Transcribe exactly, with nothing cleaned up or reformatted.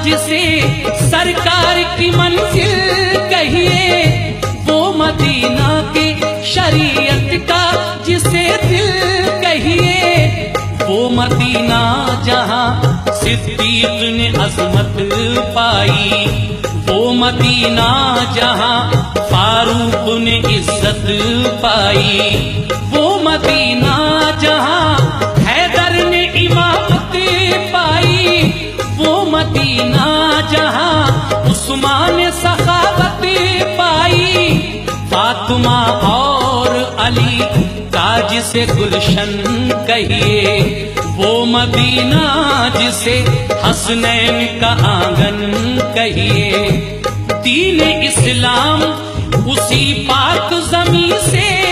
जिसे सरकार की मंजिल कहिए, वो मदीना के शरीयत का जिसे दिल कहिए, वो मदीना जहां सिद्दीक ने अज़मत पाई, वो मदीना जहां फारूक ने इज्जत पाई, वो मदीना जहां हैदर ने इमामत पाई, वो मदीना जहां उस्मान ने सखावत पाई, फातिमा और अली का जिसे गुलशन कहिए, वो मदीना जिसे हसनैन का आंगन कहिए। दीन इस्लाम उसी पाक ज़मीं से